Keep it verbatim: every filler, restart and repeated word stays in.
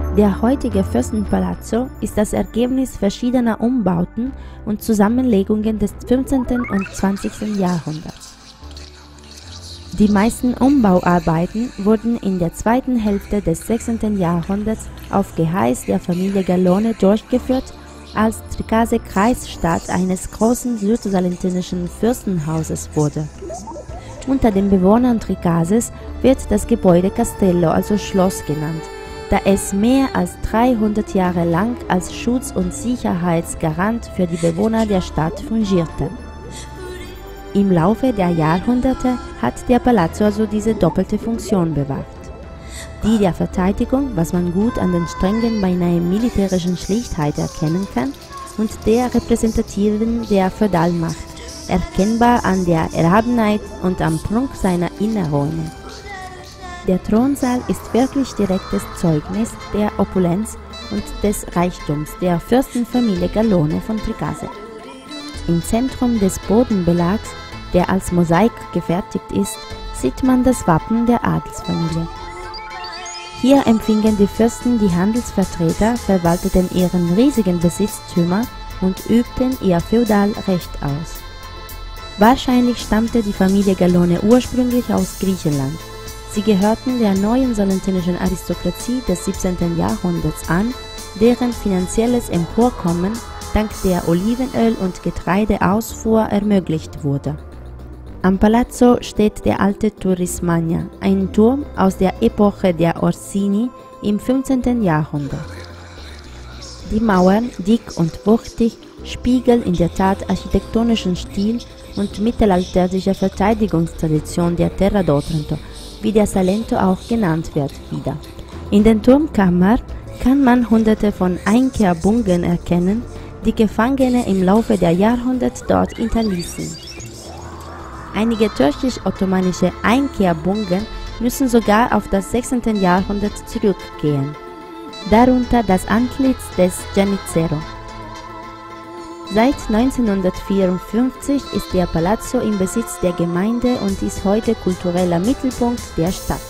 Der heutige Fürstenpalazzo ist das Ergebnis verschiedener Umbauten und Zusammenlegungen des fünfzehnten und zwanzigsten Jahrhunderts. Die meisten Umbauarbeiten wurden in der zweiten Hälfte des sechzehnten Jahrhunderts auf Geheiß der Familie Gallone durchgeführt, als Tricase Kreisstadt eines großen südsalentinischen Fürstenhauses wurde. Unter den Bewohnern Tricases wird das Gebäude Castello, also Schloss, genannt, da es mehr als dreihundert Jahre lang als Schutz- und Sicherheitsgarant für die Bewohner der Stadt fungierte. Im Laufe der Jahrhunderte hat der Palazzo also diese doppelte Funktion bewahrt. Die der Verteidigung, was man gut an den Strängen beinahe militärischen Schlichtheit erkennen kann, und der repräsentativen der Feudalmacht, erkennbar an der Erhabenheit und am Prunk seiner Innerräume. Der Thronsaal ist wirklich direktes Zeugnis der Opulenz und des Reichtums der Fürstenfamilie Gallone von Tricase. Im Zentrum des Bodenbelags, der als Mosaik gefertigt ist, sieht man das Wappen der Adelsfamilie. Hier empfingen die Fürsten die Handelsvertreter, verwalteten ihren riesigen Besitztümer und übten ihr Feudalrecht aus. Wahrscheinlich stammte die Familie Gallone ursprünglich aus Griechenland. Sie gehörten der neuen salentinischen Aristokratie des siebzehnten Jahrhunderts an, deren finanzielles Emporkommen dank der Olivenöl- und Getreideausfuhr ermöglicht wurde. Am Palazzo steht der alte Turismania, ein Turm aus der Epoche der Orsini im fünfzehnten Jahrhundert. Die Mauern, dick und wuchtig, spiegeln in der Tat architektonischen Stil und mittelalterliche Verteidigungstradition der Terra d'Otranto, wie der Salento auch genannt wird, wider. In den Turmkammern kann man hunderte von Einkerbungen erkennen, die Gefangene im Laufe der Jahrhunderte dort hinterließen. Einige türkisch-ottomanische Einkerbungen müssen sogar auf das sechzehnten Jahrhundert zurückgehen, darunter das Antlitz des Giannizzero. Seit neunzehnhundertvierundfünfzig ist der Palazzo im Besitz der Gemeinde und ist heute kultureller Mittelpunkt der Stadt.